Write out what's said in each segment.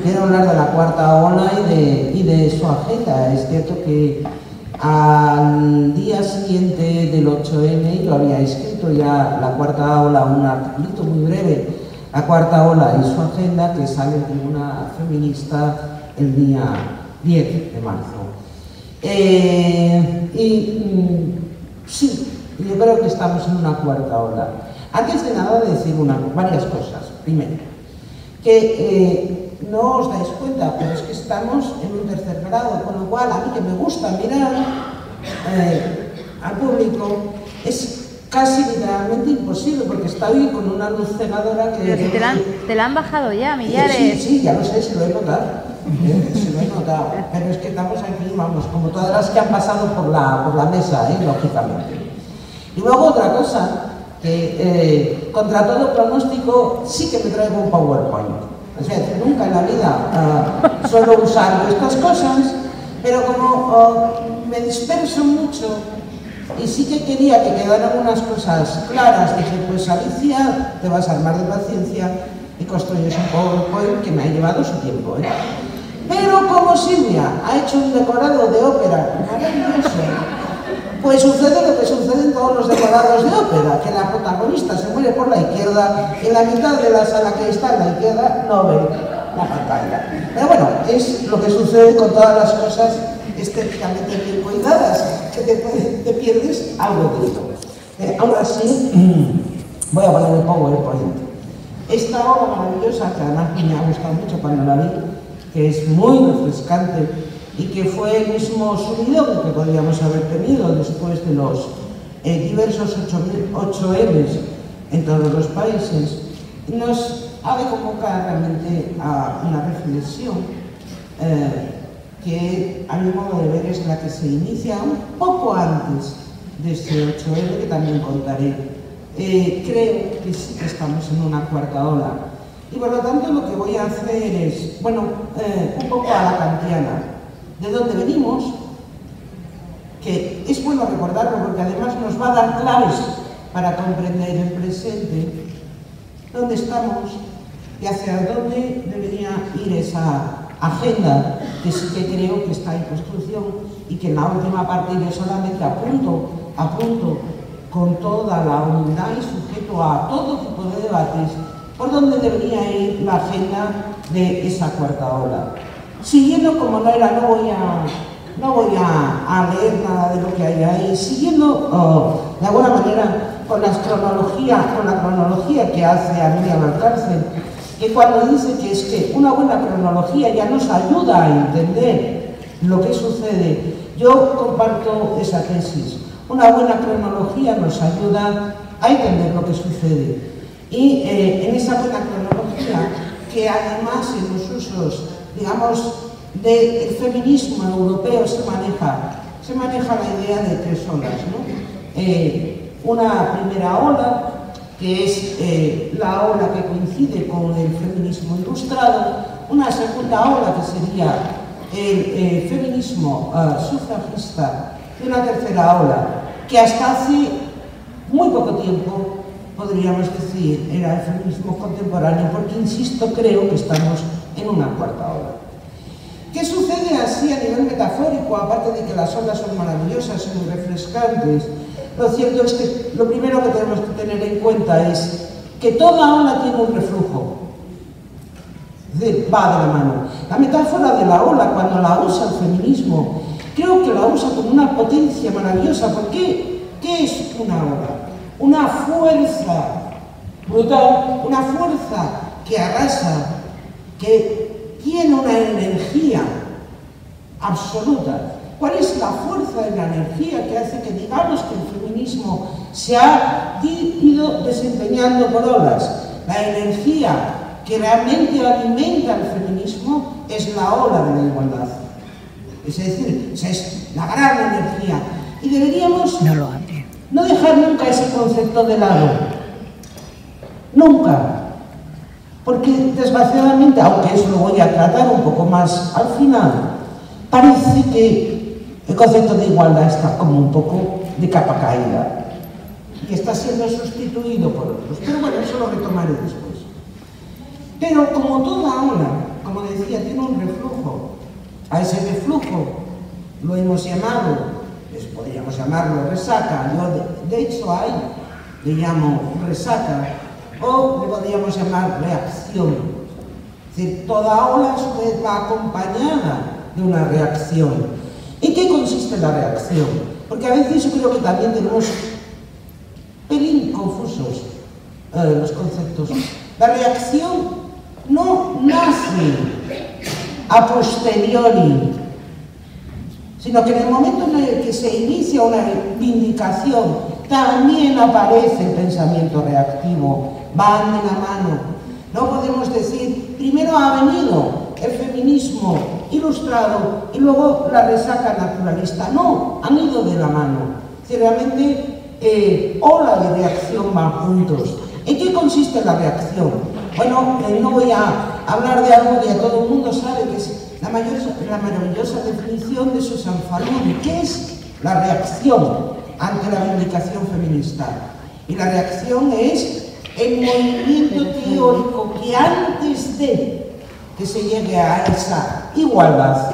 quiero hablar de la cuarta ola y de su agenda. Es cierto que al día siguiente del 8M yo había escrito ya la cuarta ola, un articulito muy breve, la cuarta ola y su agenda, que sale en Tribuna Feminista el día 10 de marzo. Sí, yo creo que estamos en una cuarta ola. Antes de nada decir varias cosas. Primero, que no os dais cuenta, pero es que estamos en un tercer grado, con lo cual a mí que me gusta mirar al público es casi literalmente imposible, porque estoy con una luz cegadora que... Pero si te la han bajado ya, Millares. Sí, ya lo sé, se lo he notado. Se lo he notado. Pero es que estamos aquí, vamos, como todas las que han pasado por la mesa, lógicamente. Y luego otra cosa, que contra todo pronóstico sí que me traigo un PowerPoint. O sea, nunca en la vida suelo usar estas cosas, pero como me disperso mucho y sí que quería que quedaran unas cosas claras, dije, pues Alicia, te vas a armar de paciencia y construyes un PowerPoint que me ha llevado su tiempo. Pero como Silvia ha hecho un decorado de ópera maravilloso, pues sucede lo que sucede en todos los decorados de ópera, que la protagonista se muere por la izquierda y en la mitad de la sala que está a la izquierda no ve la pantalla. Pero bueno, es lo que sucede con todas las cosas estéticamente bien cuidadas, que te pierdes algo de ello. Ahora sí, voy a poner el PowerPoint. Esta obra maravillosa, que además me ha gustado mucho cuando la vi, que es muy refrescante y que fue el mismo subidón que podríamos haber tenido después de los diversos 8Ms en todos los países, nos ha de convocar realmente a una reflexión que a mi modo de ver es la que se inicia un poco antes de este 8M, que también contaré. Creo que sí que estamos en una cuarta ola y por lo tanto lo que voy a hacer es, bueno, un poco a la kantiana, de dónde venimos, que es bueno recordarlo porque además nos va a dar claves para comprender el presente, dónde estamos y hacia dónde debería ir esa agenda que sí que creo que está en construcción y que en la última parte yo solamente apunto con toda la humildad y sujeto a todo tipo de debates por dónde debería ir la agenda de esa cuarta ola. Siguiendo, como no voy a leer nada de lo que hay ahí, siguiendo de alguna manera con la cronología que hace Amelia Valcárcel, que cuando dice que es que una buena cronología ya nos ayuda a entender lo que sucede, yo comparto esa tesis. Una buena cronología nos ayuda a entender lo que sucede. Y en esa buena cronología, que además en los usos, digamos, del feminismo europeo se maneja la idea de tres olas, ¿no? Una primera ola, que es la ola que coincide con el feminismo ilustrado, una segunda ola que sería el feminismo sufragista, y una tercera ola que hasta hace muy poco tiempo, podríamos decir, era el feminismo contemporáneo, porque insisto, creo que estamos en una cuarta ola. ¿Qué sucede así a nivel metafórico, aparte de que las olas son maravillosas y muy refrescantes? Lo cierto es que lo primero que tenemos que tener en cuenta es que toda ola tiene un reflujo, es decir, va de la mano. La metáfora de la ola, cuando la usa el feminismo, creo que la usa con una potencia maravillosa, porque ¿qué es una ola? Una fuerza brutal, una fuerza que arrasa, que tiene una energía absoluta. ¿Cuál es la fuerza de la energía que hace que digamos que el feminismo se ha ido desempeñando por olas? La energía que realmente alimenta el feminismo es la ola de la igualdad. Es decir, es la gran energía. Y deberíamos no dejar nunca ese concepto de lado. Nunca. Porque desgraciadamente, aunque eso lo voy a tratar un poco más al final, parece que el concepto de igualdad está como un poco de capa caída y está siendo sustituido por otros. Pero bueno, eso lo retomaré después. Pero como toda ola, como decía, tiene un reflujo. A ese reflujo lo hemos llamado, pues podríamos llamarlo resaca, yo de hecho ahí le llamo resaca, o le podríamos llamar reacción. Es decir, toda ola a su vez va acompañada de una reacción. ¿En qué consiste la reacción? Porque a veces yo creo que también tenemos pelín confusos los conceptos. La reacción no nace a posteriori, sino que en el momento en el que se inicia una reivindicación también aparece el pensamiento reactivo, van de la mano. No podemos decir, primero ha venido el feminismo ilustrado y luego la resaca naturalista. No, han ido de la mano. Si realmente ola y reacción van juntos. ¿En qué consiste la reacción? Bueno, no voy a hablar de algo que ya todo el mundo sabe, que es la maravillosa definición de Susan Faludi. ¿Qué es la reacción ante la reivindicación feminista? Y la reacción es el movimiento teórico que antes de que se llegue a esa igualdad,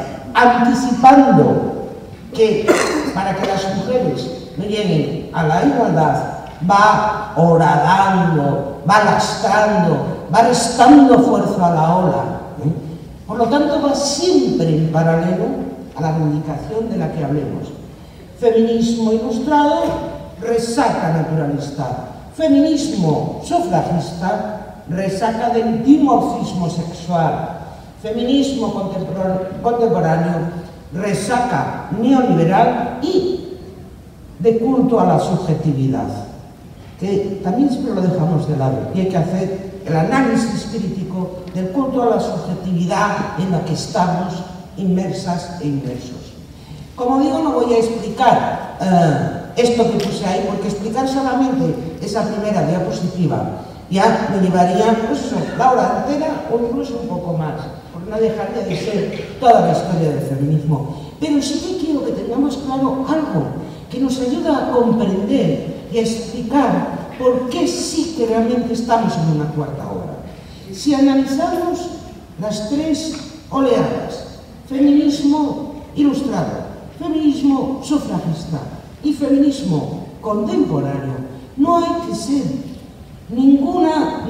anticipando que para que las mujeres no lleguen a la igualdad, va horadando, va lastrando, va restando fuerza a la ola. Por lo tanto, va siempre en paralelo a la reivindicación de la que hablemos. Feminismo ilustrado, resaca naturalista. Feminismo sufragista, resaca del dimorfismo sexual. Feminismo contemporáneo, resaca neoliberal y de culto a la subjetividad, que también siempre lo dejamos de lado y hay que hacer el análisis crítico del culto a la subjetividad en la que estamos inmersas e inmersos. Como digo, no voy a explicar esto que puse ahí, porque explicar solamente esa primera diapositiva ya me llevaría, pues eso, la hora entera o incluso un poco más, porque no dejaría de ser toda la historia del feminismo. Pero sí que quiero que tengamos claro algo que nos ayuda a comprender y a explicar por qué sí que realmente estamos en una cuarta ola. Si analizamos las tres oleadas, feminismo ilustrado, feminismo sufragista y feminismo contemporáneo, no hay que ser ninguna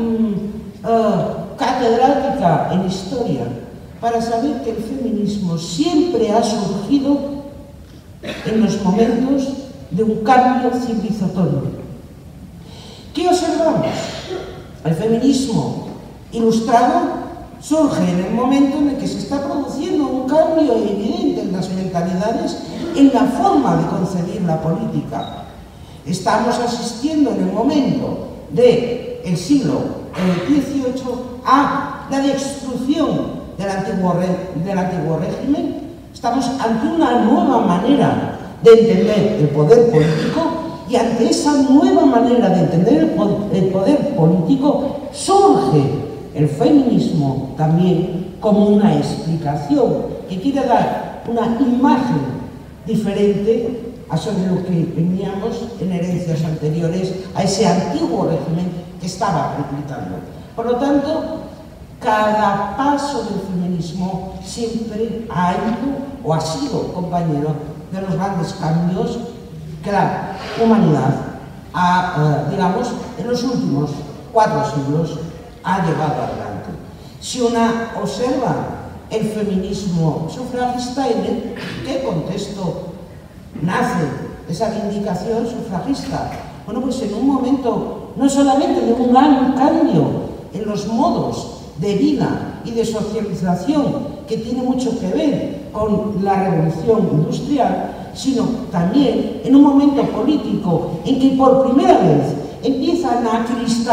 catedrática en historia para saber que el feminismo siempre ha surgido en los momentos de un cambio civilizatorio. ¿Qué observamos? El feminismo ilustrado surge en el momento en el que se está produciendo un cambio evidente en las mentalidades, en la forma de concebir la política. Estamos asistiendo en el momento del siglo XVIII a la destrucción del antiguo régimen. Estamos ante una nueva manera de entender el poder político y ante esa nueva manera de entender el poder político surge el feminismo también como una explicación que quiere dar una imagen diferente a sobre lo que teníamos en herencias anteriores a ese antiguo régimen que estaba replicando. Por lo tanto, cada paso del feminismo siempre ha ido o ha sido compañero de los grandes cambios que la humanidad digamos, en los últimos 4 siglos ha llevado adelante. Si una observa el feminismo sufragista, ¿en qué contexto nace esa reivindicación sufragista? Bueno, pues en un momento no solamente de un gran cambio en los modos de vida y de socialización que tiene mucho que ver con la revolución industrial, sino también en un momento político en que por primera vez empiezan a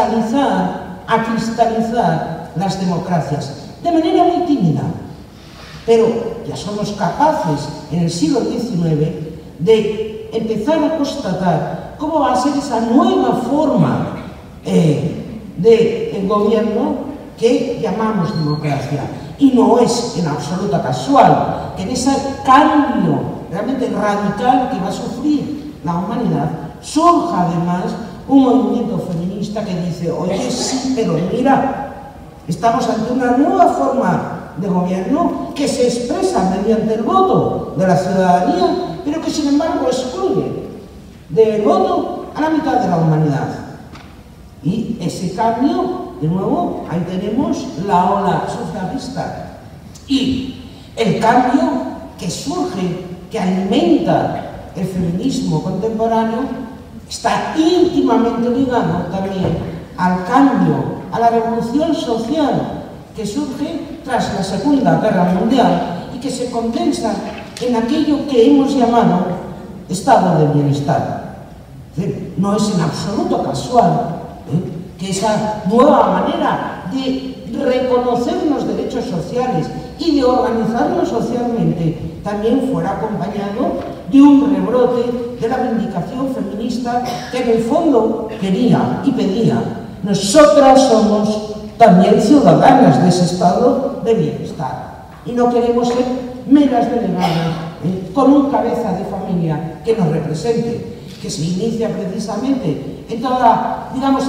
cristalizar las democracias de manera muy tímida, pero ya somos capaces en el siglo XIX de empezar a constatar cómo va a ser esa nueva forma de gobierno que llamamos democracia. Y no es en absoluta casual que en ese cambio realmente radical que va a sufrir la humanidad surja además un movimiento feminista que dice, oye, sí, pero mira, estamos ante una nueva forma de gobierno que se expresa mediante el voto de la ciudadanía, pero que sin embargo excluye del voto a la mitad de la humanidad. Y ese cambio, de nuevo, ahí tenemos la ola socialista. Y el cambio que surge, que alimenta el feminismo contemporáneo, está íntimamente ligado también al cambio, a la revolución social que surge tras la Segunda Guerra Mundial y que se condensa en aquello que hemos llamado estado de bienestar. No es en absoluto casual que esa nueva manera de reconocer los derechos sociales y de organizarnos socialmente también fuera acompañado de un rebrote de la reivindicación feminista que en el fondo quería y pedía: nosotras somos también ciudadanas de ese estado de bienestar y no queremos ser meras delegadas con un cabeza de familia que nos represente, que se inicia precisamente en toda, digamos,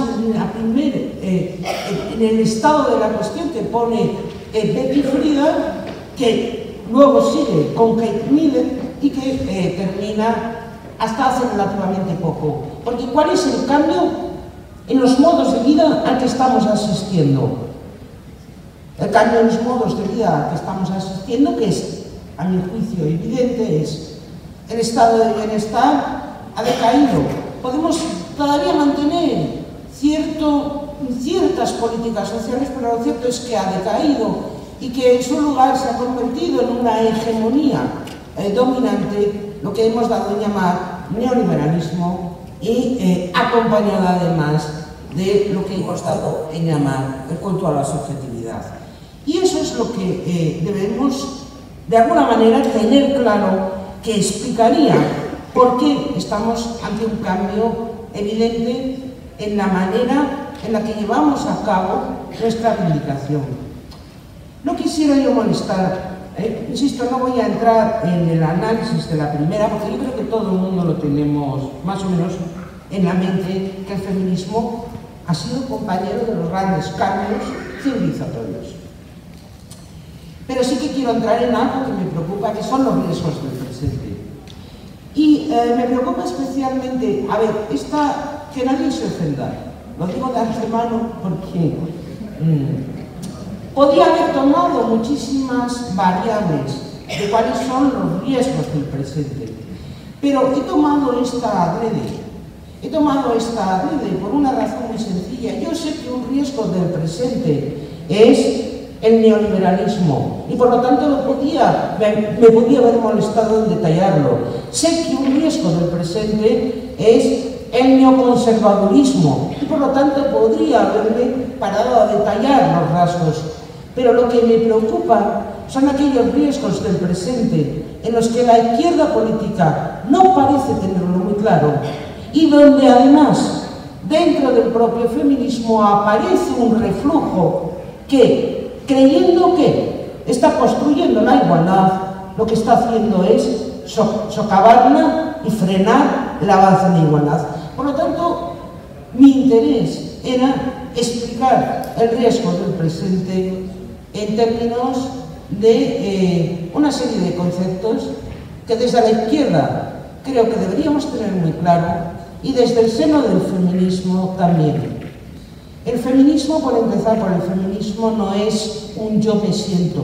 en el estado de la cuestión que pone Betty Friedan, que luego sigue con Kate Miller y que termina hasta hace relativamente poco. Porque ¿cuál es el cambio en los modos de vida al que estamos asistiendo? El cambio en los modos de vida al que estamos asistiendo, que es, a mi juicio evidente, es el estado de bienestar ha decaído. Podemos todavía mantener ciertas políticas sociales, pero lo cierto es que ha decaído y que en su lugar se ha convertido en una hegemonía dominante, lo que hemos dado en llamar neoliberalismo, y acompañada además de lo que hemos dado en llamar el culto a la subjetividad. Y eso es lo que debemos, de alguna manera, tener claro, que explicaría por qué estamos ante un cambio evidente en la manera en la que llevamos a cabo nuestra reivindicación. No quisiera yo molestar, insisto, no voy a entrar en el análisis de la primera, porque yo creo que todo el mundo lo tenemos más o menos en la mente, que el feminismo ha sido compañero de los grandes cambios civilizatorios. Pero sí que quiero entrar en algo que me preocupa, que son los riesgos del presente. Y me preocupa especialmente, a ver, que nadie se ofenda, lo digo de antemano porque podía haber tomado muchísimas variables de cuáles son los riesgos del presente, pero he tomado esta adrede por una razón muy sencilla. Yo sé que un riesgo del presente es el neoliberalismo y por lo tanto me podía haber molestado en detallarlo. Sé que un riesgo del presente es el neoconservadurismo y por lo tanto podría haberme parado a detallar los rasgos, pero lo que me preocupa son aquellos riesgos del presente en los que la izquierda política no parece tenerlo muy claro y donde además dentro del propio feminismo aparece un reflujo que, creyendo que está construyendo la igualdad, lo que está haciendo es socavarla y frenar el avance de la igualdad. Por lo tanto, mi interés era explicar el riesgo del presente en términos de una serie de conceptos que desde la izquierda creo que deberíamos tener muy claro y desde el seno del feminismo también. El feminismo, por empezar por el feminismo, no es un yo me siento.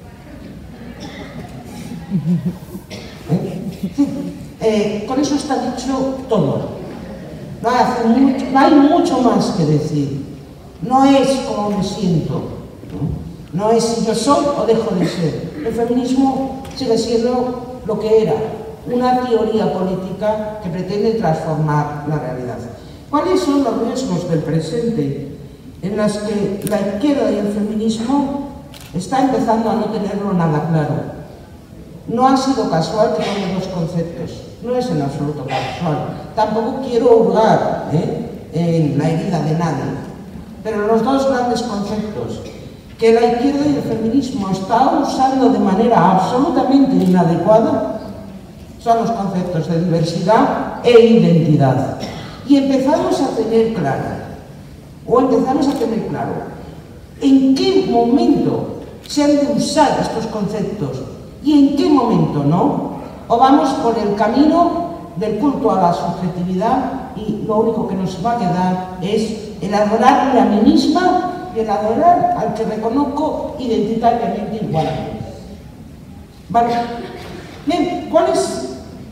Con eso está dicho todo. No hay mucho más que decir. No es como me siento. No es si yo soy o dejo de ser. El feminismo sigue siendo lo que era, una teoría política que pretende transformar la realidad. ¿Cuáles son los riesgos del presente en los que la izquierda y el feminismo está empezando a no tenerlo nada claro? No ha sido casual que tome dos conceptos, no es en absoluto casual. Tampoco quiero hurgar en la herida de nadie, pero los dos grandes conceptos que la izquierda y el feminismo está usando de manera absolutamente inadecuada son los conceptos de diversidad e identidad. Y empezamos a tener claro en qué momento se han de usar estos conceptos y en qué momento no. O vamos por el camino del culto a la subjetividad y lo único que nos va a quedar es el adorarme a mí misma y el adorar al que reconozco identitariamente igualmente. Vale. Bien, ¿cuál es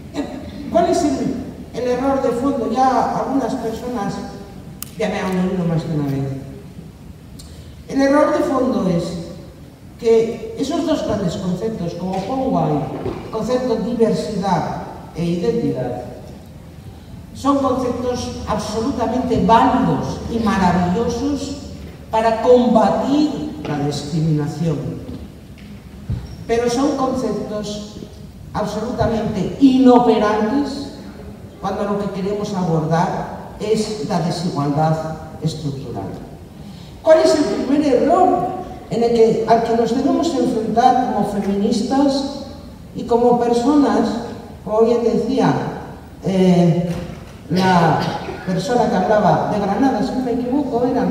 el error de fondo? Ya algunas personas ya me han oído más de una vez. El error de fondo es que esos dos grandes conceptos, como pongo ahí, concepto diversidad e identidad, son conceptos absolutamente válidos y maravillosos para combatir la discriminación, pero son conceptos absolutamente inoperantes cuando lo que queremos abordar es la desigualdad estructural. ¿Cuál es el primer error al que nos debemos enfrentar como feministas y como personas? Como bien decía la persona que hablaba de Granada, si no me equivoco, eran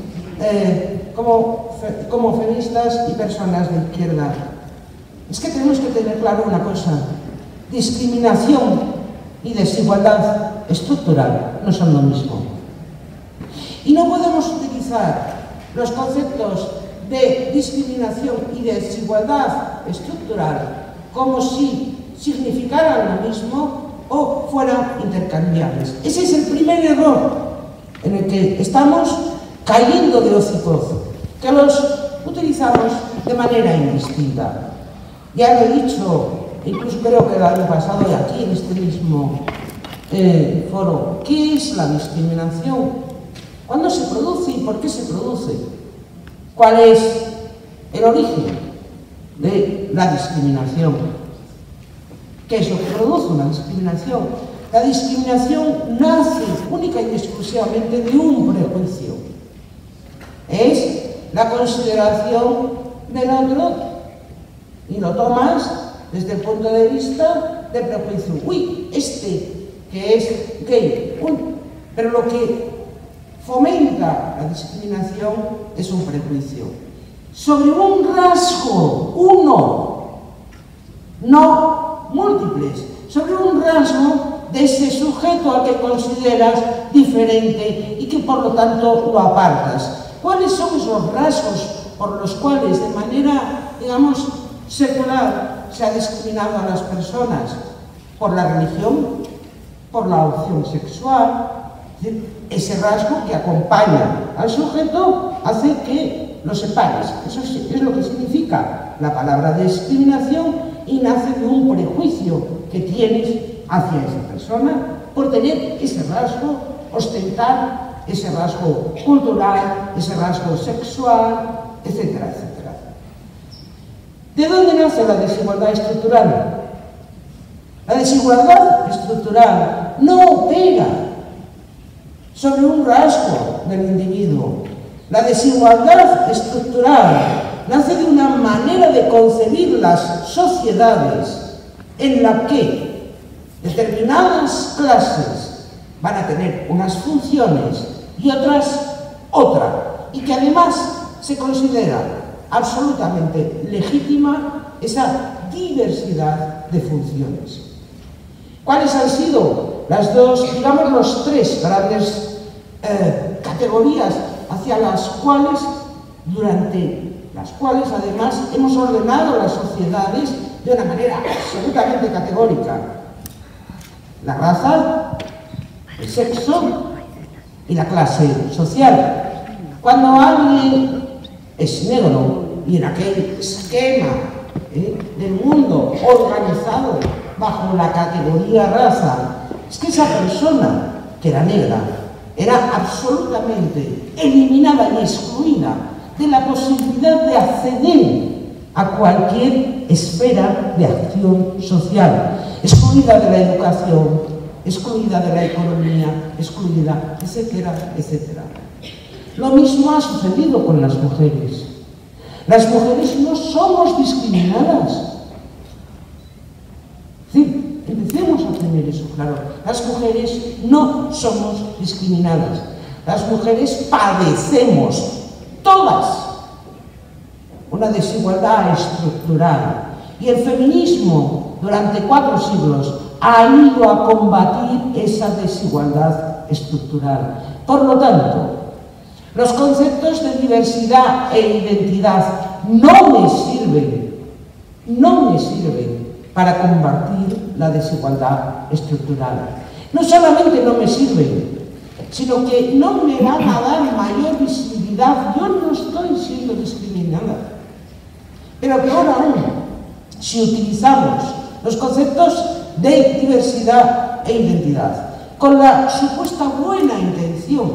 como feministas y personas de izquierda. Es que tenemos que tener claro una cosa: discriminación y desigualdad estructural no son lo mismo. Y no podemos utilizar los conceptos de discriminación y desigualdad estructural como si significaran lo mismo o fueran intercambiables. Ese es el primer error en el que estamos cayendo de hocicozo, que los utilizamos de manera indistinta. Ya lo he dicho, incluso creo que el año pasado y aquí en este mismo foro, ¿qué es la discriminación? ¿Cuándo se produce y por qué se produce? ¿Cuál es el origen de la discriminación? ¿Qué es lo que produce una discriminación? La discriminación nace única y exclusivamente de un prejuicio. Es la consideración del otro y lo tomas desde el punto de vista del prejuicio. Uy, este que es gay. Pero lo que fomenta la discriminación es un prejuicio sobre un rasgo, uno, no múltiples, sobre un rasgo de ese sujeto al que consideras diferente y que por lo tanto lo apartas. ¿Cuáles son esos rasgos por los cuales de manera, digamos, secular se ha discriminado a las personas? Por la religión, por la opción sexual. Ese rasgo que acompaña al sujeto hace que lo separes. Eso es lo que significa la palabra discriminación y nace de un prejuicio que tienes hacia esa persona por tener ese rasgo, ostentar ese rasgo cultural, ese rasgo sexual, etcétera, etcétera. ¿De dónde nace la desigualdad estructural? La desigualdad estructural no opera sobre un rasgo del individuo. La desigualdad estructural nace de una manera de concebir las sociedades en la que determinadas clases van a tener unas funciones y otras otra, y que además se considera absolutamente legítima esa diversidad de funciones. ¿Cuáles han sido las dos, digamos, los tres grandes categorías hacia las cuales, durante las cuales además hemos ordenado las sociedades de una manera absolutamente categórica? La raza, el sexo y la clase social. Cuando alguien es negro y en aquel esquema del mundo organizado bajo la categoría raza, es que esa persona que era negra era absolutamente eliminada y excluida de la posibilidad de acceder a cualquier esfera de acción social, excluida de la educación, excluida de la economía, excluida, etcétera, etcétera. Lo mismo ha sucedido con las mujeres. Las mujeres no somos discriminadas. Sí, empecemos a tener eso claro. Las mujeres no somos discriminadas. Las mujeres padecemos todas una desigualdad estructural. Y el feminismo, durante 4 siglos, ha ido a combatir esa desigualdad estructural. Por lo tanto, los conceptos de diversidad e identidad no me sirven para combatir la desigualdad estructural. No solamente no me sirven, sino que no me van a dar mayor visibilidad. Yo no estoy siendo discriminada. Pero peor aún, si utilizamos los conceptos de diversidad e identidad con la supuesta buena intención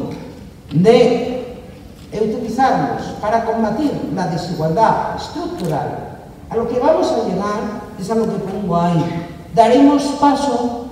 de utilizarlos para combatir la desigualdad estructural, a lo que vamos a llegar es a lo que pongo ahí. Daremos paso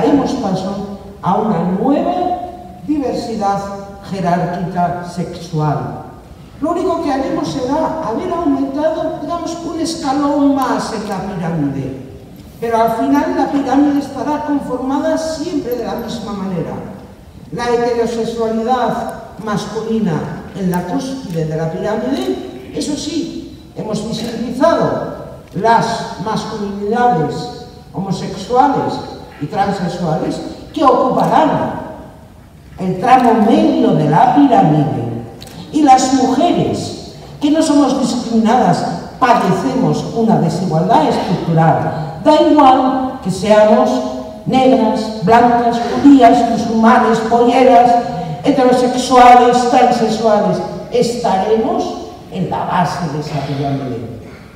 a una nueva diversidad jerárquica sexual. Lo único que haremos será haber aumentado, digamos, un escalón más en la pirámide. Pero al final la pirámide estará conformada siempre de la misma manera. La heterosexualidad masculina en la cúspide de la pirámide, eso sí, hemos visibilizado las masculinidades homosexuales y transexuales que ocuparán el tramo medio de la pirámide. Y las mujeres, que no somos discriminadas, padecemos una desigualdad estructural. Da igual que seamos negras, blancas, judías, musulmanes, polleras, heterosexuales, transexuales, estaremos en la base de esa pirámide.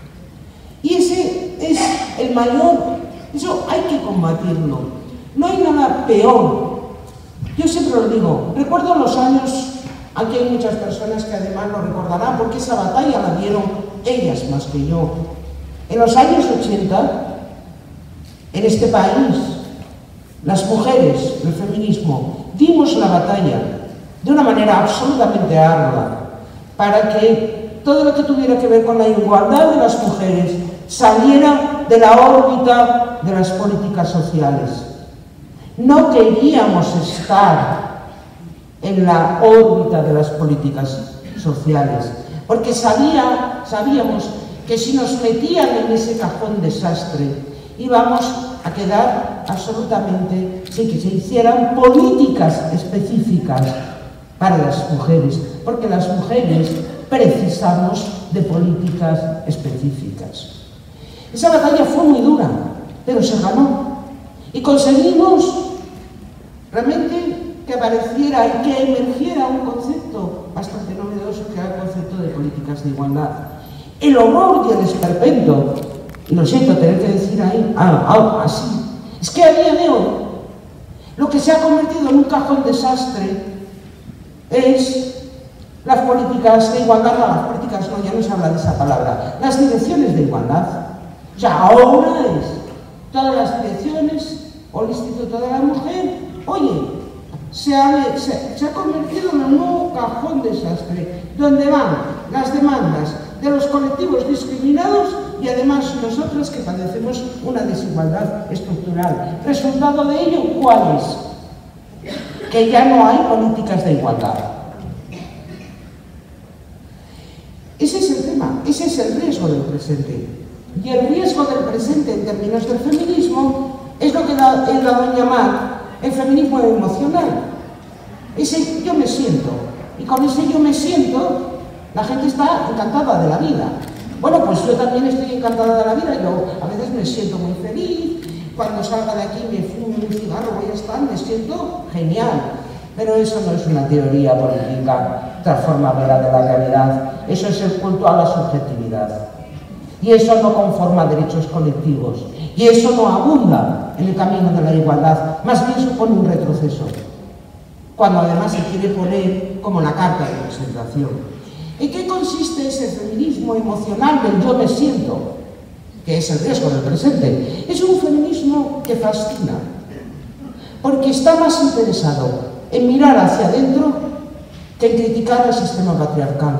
Y ese es el mayor, eso hay que combatirlo. No hay nada peor. Yo siempre lo digo, recuerdo los años, aquí hay muchas personas que además lo recordarán porque esa batalla la dieron ellas más que yo. En los años 80, en este país, las mujeres, el feminismo, dimos la batalla de una manera absolutamente ardua para que todo lo que tuviera que ver con la igualdad de las mujeres saliera de la órbita de las políticas sociales. No queríamos estar en la órbita de las políticas sociales, porque sabíamos que si nos metían en ese cajón desastre, íbamos a quedar absolutamente sin que se hicieran políticas específicas para las mujeres, porque las mujeres precisamos de políticas específicas. Esa batalla fue muy dura, pero se ganó. Y conseguimos realmente que apareciera y que emergiera un concepto bastante novedoso, que era el concepto de políticas de igualdad. El horror y el esperpento, y lo siento tener que decir ahí, así, es que a día de hoy lo que se ha convertido en un cajón desastre es las políticas de igualdad, no, las políticas no, ya no se habla de esa palabra, las direcciones de igualdad. O sea, ahora es todas las direcciones o el Instituto de la Mujer, oye, se ha convertido en un nuevo cajón desastre, donde van las demandas de los colectivos discriminados y además nosotros que padecemos una desigualdad estructural. ¿Resultado de ello cuál es? Que ya no hay políticas de igualdad. Ese es el tema, ese es el riesgo del presente. Y el riesgo del presente en términos del feminismo es lo que he dado en llamar el feminismo emocional. Ese yo me siento. Y con ese yo me siento, la gente está encantada de la vida. Bueno, pues yo también estoy encantada de la vida. Yo a veces me siento muy feliz. Cuando salga de aquí me fumo un cigarro, voy a estar, me siento genial. Pero eso no es una teoría política transformadora de la realidad. Eso es el culto a la subjetividad. Y eso no conforma derechos colectivos. Y eso no abunda en el camino de la igualdad. Más bien supone un retroceso. Cuando además se quiere poner como la carta de presentación. ¿En qué consiste ese feminismo emocional del yo me siento? Que es el riesgo del presente. Es un feminismo que fascina. Porque está más interesado en mirar hacia adentro que en criticar el sistema patriarcal.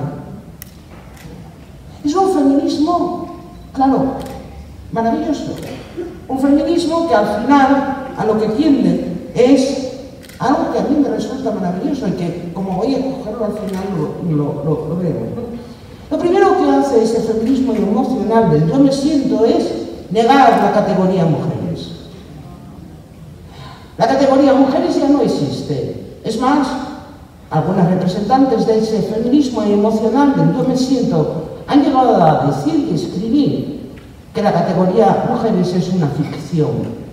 Es un feminismo, claro, maravilloso. Un feminismo que al final a lo que tiende es algo que a mí me resulta maravilloso y que, como voy a cogerlo al final, lo veremos, ¿no? Lo primero que hace ese feminismo emocional del yo me siento es negar la categoría mujeres. La categoría mujeres ya no existe. Es más, algunas representantes de ese feminismo emocional del yo me siento han llegado a decir y escribir que la categoría mujeres es una ficción.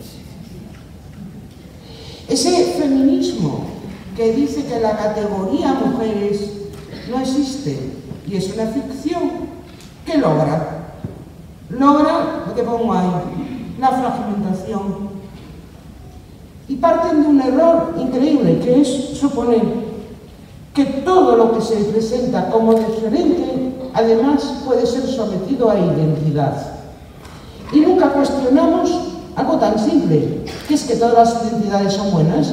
Ese feminismo que dice que la categoría mujeres no existe y es una ficción, ¿qué logra? Logra lo que pongo ahí, la fragmentación. Y parten de un error increíble, que es suponer que todo lo que se presenta como diferente, además puede ser sometido a identidad. Y nunca cuestionamos algo tan simple, que es que todas las identidades son buenas.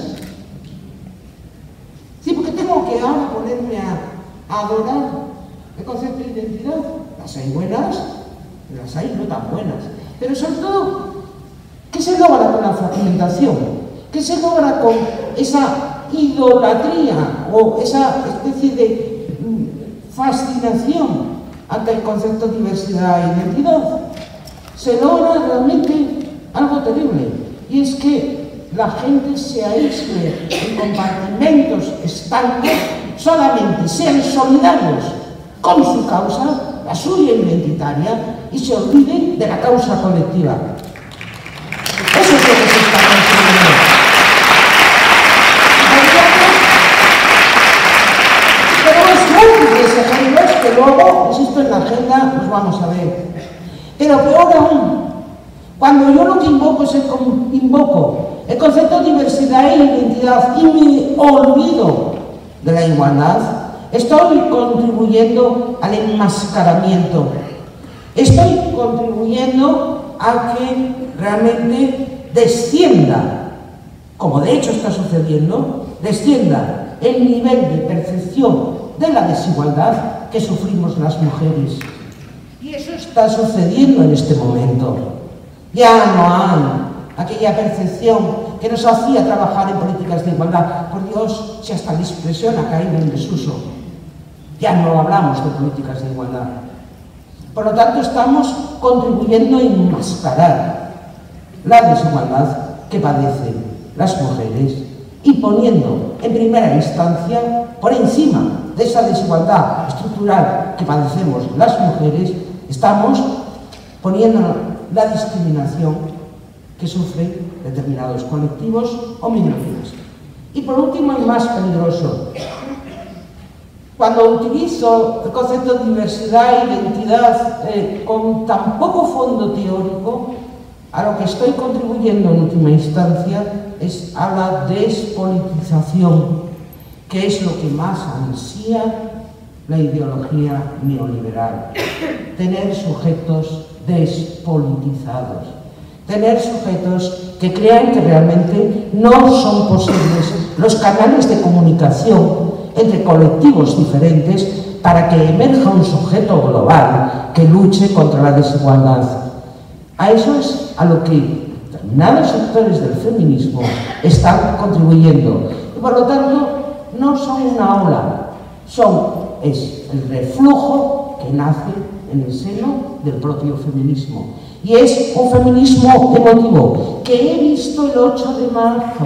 Sí, porque tengo que ahora ponerme a adorar el concepto de identidad. Las hay buenas, las hay no tan buenas. Pero sobre todo, ¿qué se logra con la fragmentación? ¿Qué se logra con esa idolatría o esa especie de fascinación ante el concepto de diversidad e identidad? Se logra realmente algo terrible, y es que la gente se aísle en compartimentos estancos, solamente sean solidarios con su causa, la suya identitaria, y se olviden de la causa colectiva. Eso es lo que se está consiguiendo. Tenemos múltiples ejemplos que luego, insisto, en la agenda los vamos a ver. Pero peor aún, cuando yo lo que invoco es el concepto de diversidad e identidad y me olvido de la igualdad, estoy contribuyendo al enmascaramiento. Estoy contribuyendo a que realmente descienda, como de hecho está sucediendo, descienda el nivel de percepción de la desigualdad que sufrimos las mujeres. Y eso está sucediendo en este momento. Ya no hay aquella percepción que nos hacía trabajar en políticas de igualdad. Por Dios, si hasta la expresión ha caído en desuso. Ya no hablamos de políticas de igualdad. Por lo tanto, estamos contribuyendo a enmascarar la desigualdad que padecen las mujeres y poniendo en primera instancia, por encima de esa desigualdad estructural que padecemos las mujeres, estamos poniendo la discriminación que sufren determinados colectivos o minorías. Y por último, y más peligroso, cuando utilizo el concepto de diversidad e identidad con tan poco fondo teórico, a lo que estoy contribuyendo en última instancia es a la despolitización, que es lo que más ansía la ideología neoliberal. Tener sujetos despolitizados, tener sujetos que crean que realmente no son posibles los canales de comunicación entre colectivos diferentes para que emerja un sujeto global que luche contra la desigualdad. A eso es a lo que determinados sectores del feminismo están contribuyendo. Y por lo tanto, no son una ola, es el reflujo que nace en el seno del propio feminismo. Y es un feminismo emotivo que he visto el 8 de marzo.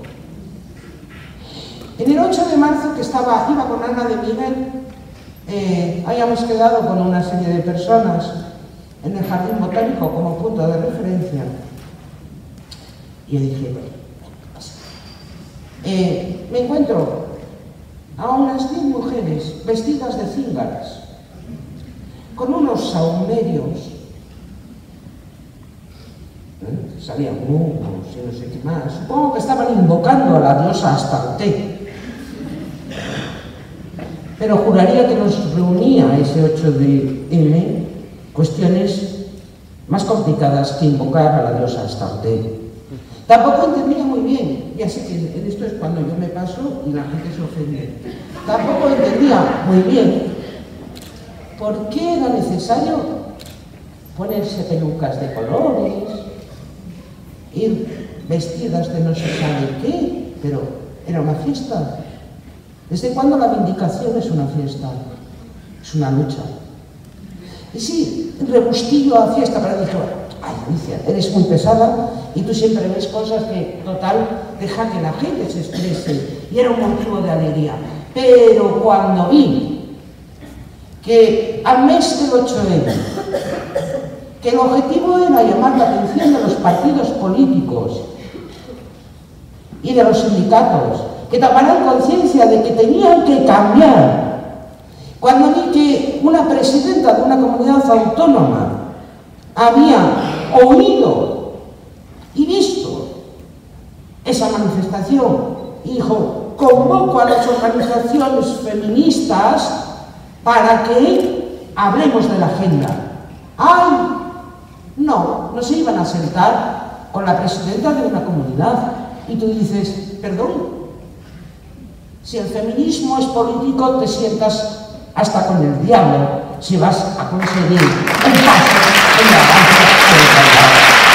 En el 8 de marzo que iba con Ana de Miguel, habíamos quedado con una serie de personas en el Jardín Botánico como punto de referencia. Y yo dije, bueno, ¿qué pasa? Me encuentro a unas 10 mujeres vestidas de cíngaras, con unos saumerios, salían humos y no sé qué más. Supongo que estaban invocando a la diosa Astarte. Pero juraría que nos reunía ese 8 de M cuestiones más complicadas que invocar a la diosa Astarte. Tampoco entendía muy bien, ya sé que en esto es cuando yo me paso y la gente se ofende. Tampoco entendía muy bien por qué era necesario ponerse pelucas de colores, ir vestidas de no se sabe qué, pero era una fiesta. ¿Desde cuándo la vindicación es una fiesta? Es una lucha. Y sí, rebustillo a fiesta, pero dije, ay, Alicia, eres muy pesada y tú siempre ves cosas que, total, deja que la gente se exprese. Y era un motivo de alegría. Pero cuando vi que al mes del 8M, que el objetivo era llamar la atención de los partidos políticos y de los sindicatos, que tomaran conciencia de que tenían que cambiar. Cuando vi que una presidenta de una comunidad autónoma había oído y visto esa manifestación y dijo, convoco a las organizaciones feministas para que hablemos de la agenda. ¡Ay! No se iban a sentar con la presidenta de una comunidad. Y tú dices, perdón, si el feminismo es político, te sientas hasta con el diablo si vas a conseguir un paso en la avance de la igualdad.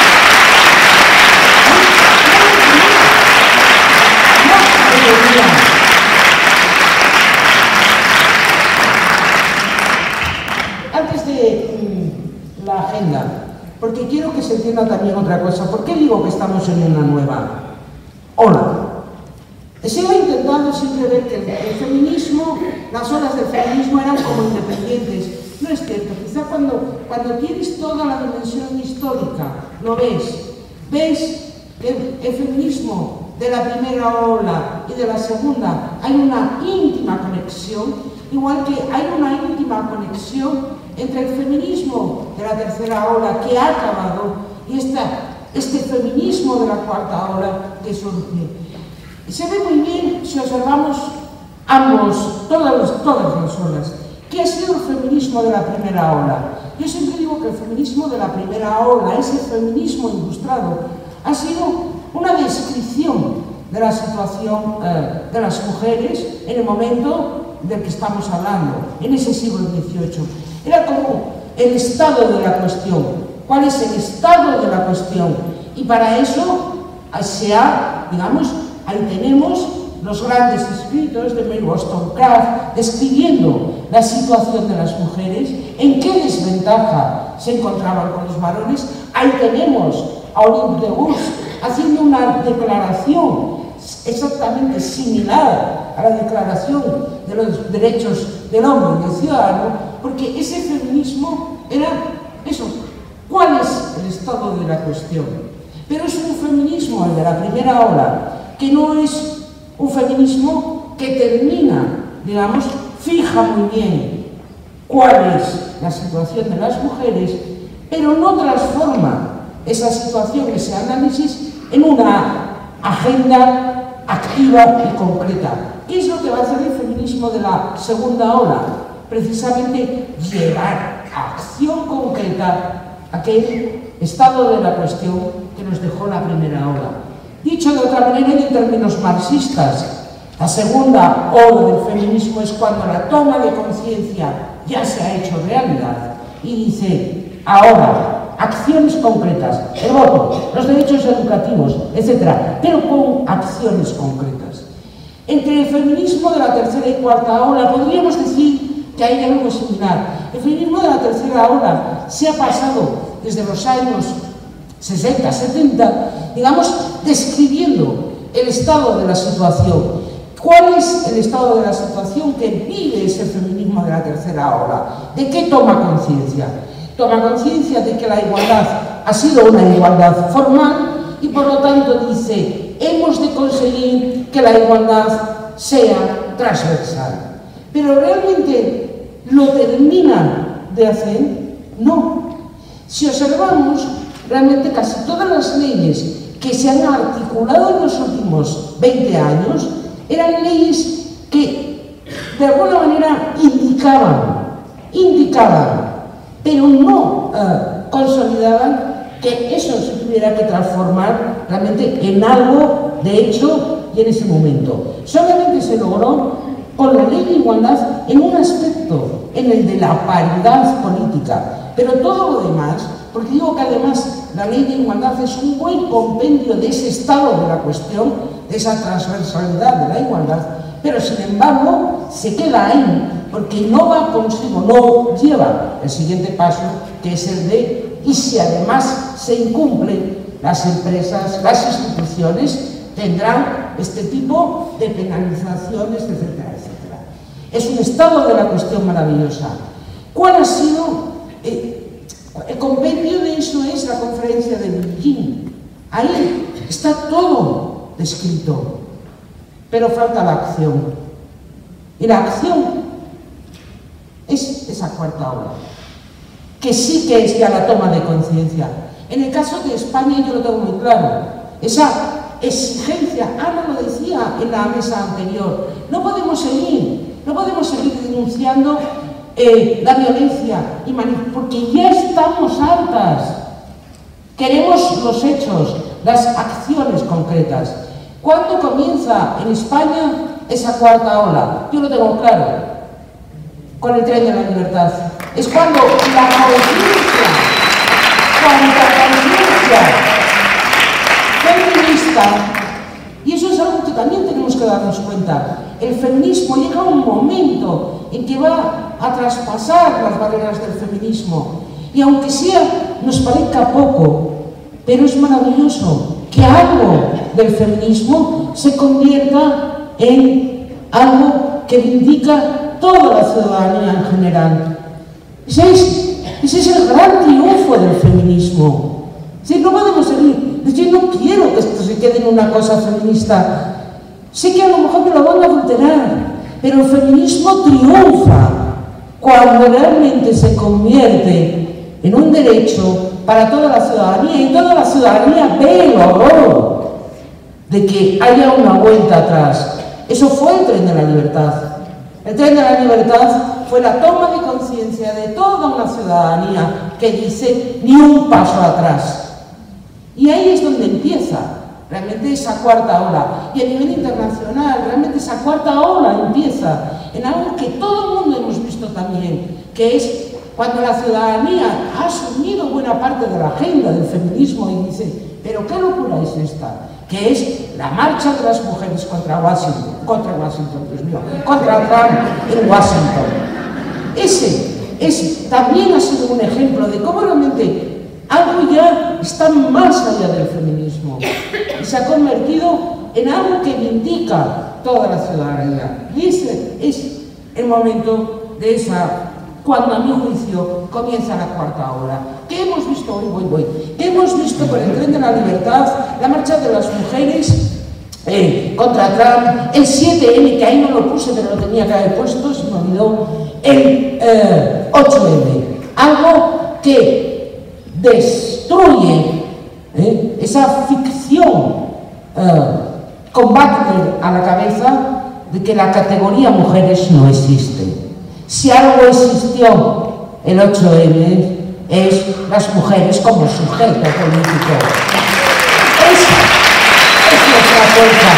Antes de la agenda, porque quiero que se entienda también otra cosa. ¿Por qué digo que estamos en una nueva ola? Se ha intentado siempre ver que el feminismo, las olas del feminismo eran como independientes. No es cierto. Quizá cuando tienes toda la dimensión histórica, lo ves que el feminismo de la primera ola y de la segunda hay una íntima conexión, igual que hay una íntima conexión entre el feminismo de la tercera ola que ha acabado y este feminismo de la cuarta ola que surge. Se ve muy bien si observamos todas las olas. ¿Qué ha sido el feminismo de la primera ola? Yo siempre digo que el feminismo de la primera ola, ese feminismo ilustrado, ha sido una descripción de la situación de las mujeres en el momento del que estamos hablando, en ese siglo XVIII. Era como el estado de la cuestión. ¿Cuál es el estado de la cuestión? Y para eso ahí tenemos los grandes escritos de Mary Wollstonecraft describiendo la situación de las mujeres, en qué desventaja se encontraban con los varones. Ahí tenemos a Olympe de Gouges haciendo una declaración exactamente similar a la Declaración de los Derechos del Hombre y del Ciudadano, porque ese feminismo era eso. ¿Cuál es el estado de la cuestión? Pero es un feminismo, el de la primera ola, que no es un feminismo que termina, fija muy bien cuál es la situación de las mujeres, pero no transforma esa situación, ese análisis, en una agenda activa y concreta. ¿Qué es lo que va a hacer el feminismo de la segunda ola? Precisamente llevar a acción concreta aquel estado de la cuestión que nos dejó la primera ola. Dicho de otra manera y en términos marxistas, la segunda ola del feminismo es cuando la toma de conciencia ya se ha hecho realidad y dice, ahora, acciones concretas, el voto, los derechos educativos, etc., pero con acciones concretas. Entre el feminismo de la tercera y cuarta ola podríamos decir que hay algo similar. El feminismo de la tercera ola se ha pasado desde los años 60, 70, describiendo el estado de la situación. ¿Cuál es el estado de la situación que vive ese feminismo de la tercera ola? ¿De qué toma conciencia? Toma conciencia de que la igualdad ha sido una igualdad formal y por lo tanto dice, hemos de conseguir que la igualdad sea transversal. Pero realmente lo terminan de hacer, no. Si observamos, realmente casi todas las leyes que se han articulado en los últimos 20 años eran leyes que de alguna manera indicaban, pero no consolidaban que eso se tuviera que transformar realmente en algo de hecho y en ese momento. Solamente se logró con la ley de igualdad en un aspecto, en el de la paridad política, pero todo lo demás, porque digo que además la ley de igualdad es un buen compendio de ese estado de la cuestión, de esa transversalidad de la igualdad, pero sin embargo se queda ahí, porque no va consigo, no lleva el siguiente paso, que es el de, y si además se incumplen, las empresas, las instituciones tendrán este tipo de penalizaciones, etcétera, etcétera. Es un estado de la cuestión maravillosa. ¿Cuál ha sido? El compendio de eso es la conferencia de Beijing. Ahí está todo descrito, pero falta la acción. Y la acción es esa cuarta ola, que sí que es ya la toma de conciencia. En el caso de España yo lo tengo muy claro, esa exigencia, Ana lo decía en la mesa anterior, no podemos seguir denunciando la violencia, porque ya estamos hartas. Queremos los hechos, las acciones concretas. ¿Cuándo comienza en España esa cuarta ola? Yo lo tengo claro, con el tren de la libertad. Es cuando la conciencia feminista, y eso es algo que también tenemos que darnos cuenta, el feminismo llega a un momento en que va a traspasar las barreras del feminismo, y aunque nos parezca poco, pero es maravilloso que algo del feminismo se convierta en algo que vindica toda la ciudadanía en general. Ese es el gran triunfo del feminismo. Si no podemos seguir, yo no quiero que esto se quede en una cosa feminista. Sé que a lo mejor me lo van a adulterar, pero el feminismo triunfa cuando realmente se convierte en un derecho para toda la ciudadanía, y toda la ciudadanía ve el horror de que haya una vuelta atrás. Eso fue el tren de la libertad. El tren de la libertad fue la toma de conciencia de toda una ciudadanía que dice ni un paso atrás. Y ahí es donde empieza realmente esa cuarta ola. Y a nivel internacional, realmente esa cuarta ola empieza en algo que todo el mundo hemos visto también, que es cuando la ciudadanía ha asumido buena parte de la agenda del feminismo y dice, pero ¿qué locura es esta? Que es la marcha de las mujeres contra Trump en Washington. Ese también ha sido un ejemplo de cómo realmente algo ya está más allá del feminismo y se ha convertido en algo que vindica toda la ciudadanía. Y ese es el momento de cuando a mi juicio comienza la cuarta ola. ¿Qué hemos visto hoy? ¿Qué hemos visto con el tren de la libertad, la marcha de las mujeres contra Trump, el 7M, que ahí no lo puse pero lo tenía que haber puesto, se me olvidó, el 8M, algo que destruye esa ficción con Wagner a la cabeza de que la categoría mujeres no existe. Si algo existió el 8M es las mujeres como sujeto político. Esa es nuestra fuerza.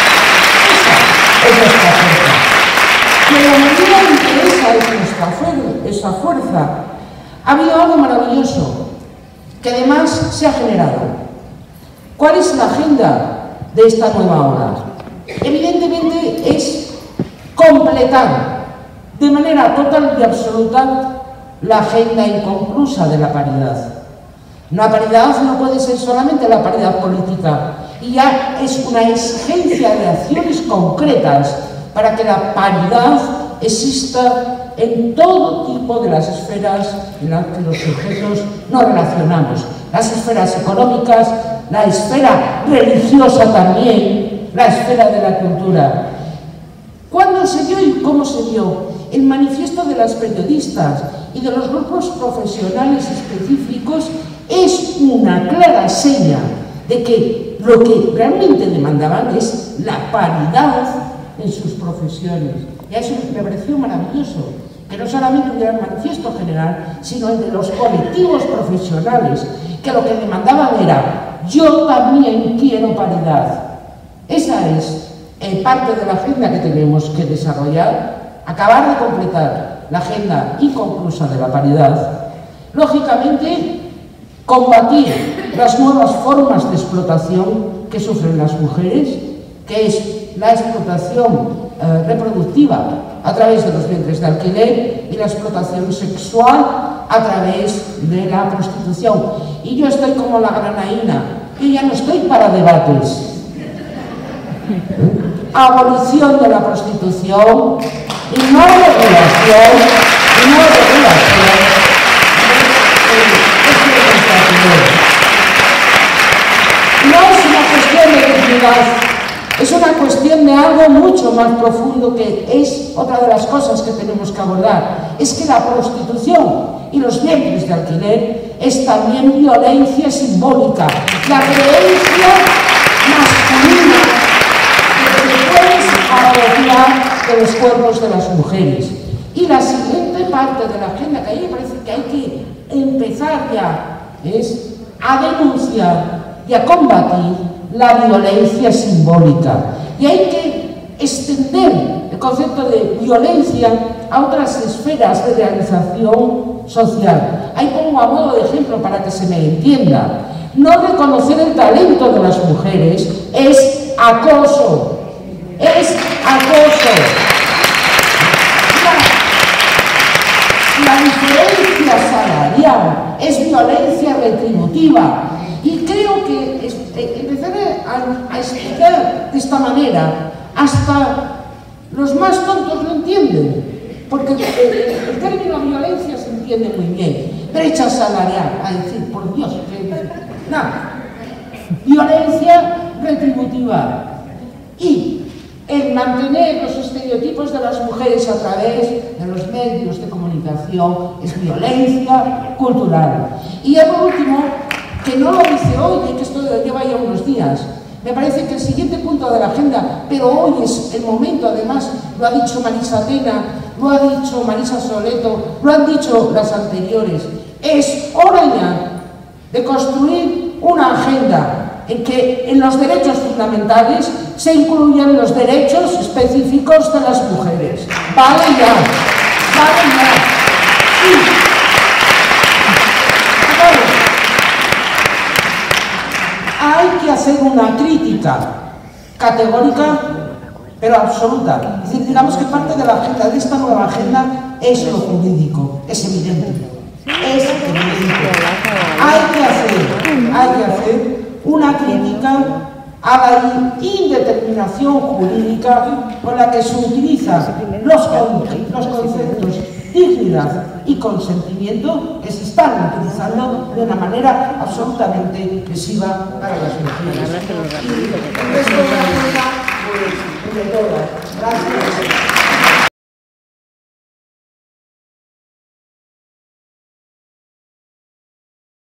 Esa es nuestra fuerza. Que la medida en que esa es nuestra fuerza, ha habido algo maravilloso que además se ha generado. ¿Cuál es la agenda de esta nueva ola? Evidentemente es completar de manera total y absoluta la agenda inconclusa de la paridad. La paridad no puede ser solamente la paridad política, y ya es una exigencia de acciones concretas para que la paridad exista en todo tipo de las esferas en las que los sujetos nos relacionamos. Las esferas económicas, la esfera religiosa también, la esfera de la cultura. ¿Cuándo se dio y cómo se dio? El manifiesto de las periodistas y de los grupos profesionales específicos es una clara seña de que lo que realmente demandaban es la paridad en sus profesiones. Y eso me pareció maravilloso, que no solamente hubiera el manifiesto general, sino el de los colectivos profesionales, que lo que demandaban era: yo también quiero paridad. Esa es parte de la agenda que tenemos que desarrollar, acabar de completar la agenda inconclusa de la paridad. Lógicamente, combatir las nuevas formas de explotación que sufren las mujeres, que es la explotación reproductiva a través de los vientres de alquiler y la explotación sexual a través de la prostitución. Y yo estoy como la granaína, yo ya no estoy para debates. Abolición de la prostitución y no regulación, no es una cuestión de dignidad, es una cuestión de algo mucho más profundo, que es otra de las cosas que tenemos que abordar. Es que la prostitución y los vientres de alquiler es también violencia simbólica, la creencia masculina de los cuerpos de las mujeres. Y la siguiente parte de la agenda, que a mí me parece que hay que empezar ya, es a denunciar y a combatir la violencia simbólica. Y hay que extender el concepto de violencia a otras esferas de realización social. Ahí pongo a modo de ejemplo para que se me entienda. No reconocer el talento de las mujeres es acoso. Es acoso. La diferencia salarial es violencia retributiva. Y creo que empezaré a explicar de esta manera. Hasta los más tontos lo entienden, porque el término violencia se entiende muy bien. Brecha salarial, a decir, por Dios, nada. Violencia retributiva. Y el mantener los estereotipos de las mujeres a través de los medios de comunicación es violencia cultural. Y ya por último, que no lo dice hoy, que esto lleva ya unos días, me parece que el siguiente punto de la agenda, pero hoy es el momento, además lo ha dicho Marisa Tena, lo ha dicho Marisa Soleto, lo han dicho las anteriores, es hora ya de construir una agenda en que en los derechos fundamentales se incluyan los derechos específicos de las mujeres. Vale ya, vale ya. Sí. Hay que hacer una crítica categórica, pero absoluta. Es decir, digamos que parte de la agenda, de esta nueva agenda, es lo jurídico, es evidente. Es evidente. Hay que hacer una crítica a la indeterminación jurídica con la que se utilizan los conceptos dignidad y consentimiento, que se están utilizando de una manera absolutamente lesiva para las mujeres. Y el resto de la agenda, pues, de todas. Gracias.